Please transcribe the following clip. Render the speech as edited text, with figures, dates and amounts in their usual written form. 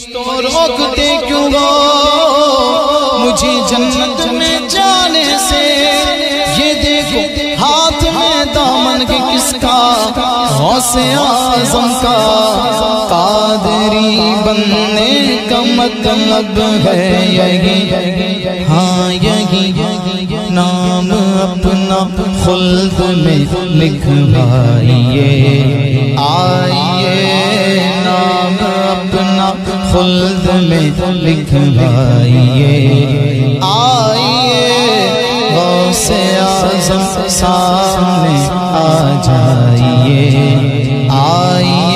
तो रोकते क्यों हो मुझे जन्नत में जाने से। ये देखो हाथ में दामन के किसका, गौसे आज़म का। कादरी बनने का मतलब है यही, हाँ यही नाम अपना खुल्द में लिखवाइए। आइए नाम अपना खुल्द में लिखवाइए। आइए गौसे आज़म सामने आ जाइए। आइए